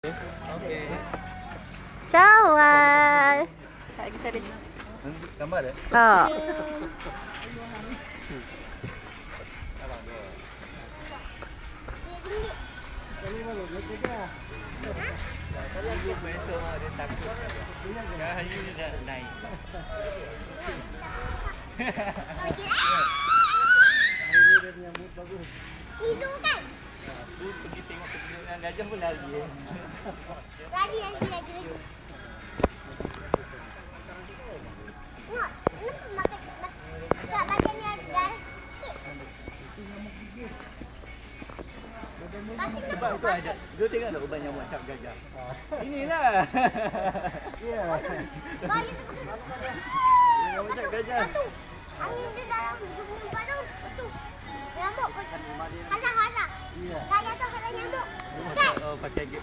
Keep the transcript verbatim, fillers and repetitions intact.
Oke. Cawal. Lagi serius. Gambar ya? Oh. Kalau besok dia takut. Dah hari ni dah naik. Hari ni dia punya mood bagus. Itu kan? Aku pergi tengok pertunjukan gajah pun lari. Lagi, lagi, lagi, lagi. Tengok, kenapa makan kat badan ni ada? Sebab tu ada. Dia tengok tak ubat nyamuk cap gajah. Inilah. Ya. Balik Nyamuk cap gajah. Batu. Angin dia dalam hidung batu. Batu. Nyamuk. Halah, halah. Ya. Gajah tu halah nyamuk. Kan? Oh, pakai